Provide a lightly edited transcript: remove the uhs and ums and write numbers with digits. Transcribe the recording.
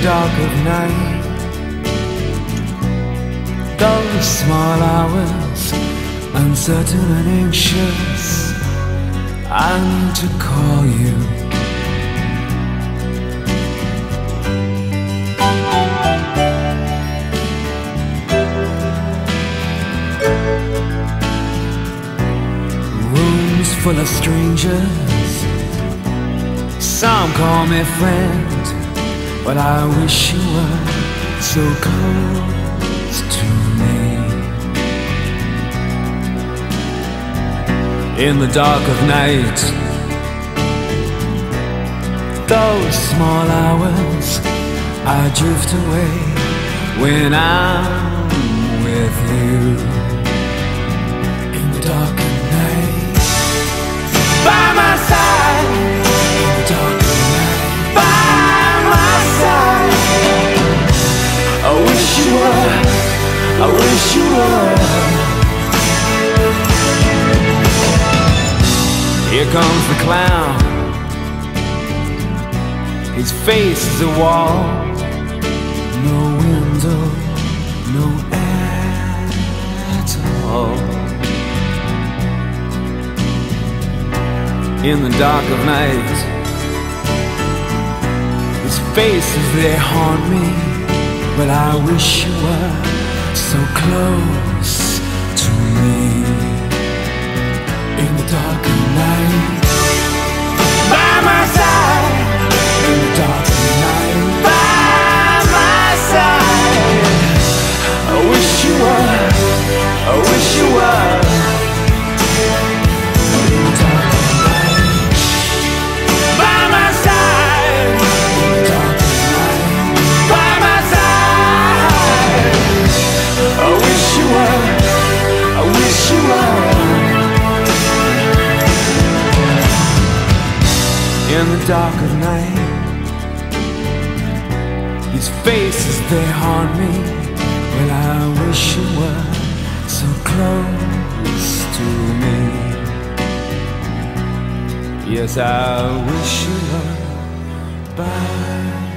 dark of night, those small hours, uncertain and anxious, I need to call you. Rooms full of strangers, some call me friend, but I wish you were so close to me. In the dark of night, those small hours, I drift away when I'm with you. In the dark of night, by my side. In the dark of night, by my side. I wish you were, I wish you were. Here comes the clown, his face is a wall, no window, no air at all. In the dark of night, his faces, they haunt me, but I wish you were so close to me. In the dark of night, by my side. In the dark of night, by my side. I wish you were, I wish you were. In the dark of night, by my side. In the dark of night, by my side. I wish you were, I wish you were. In the dark of night, his faces, they haunt me, but I wish you were so close to me. Yes, I wish you were by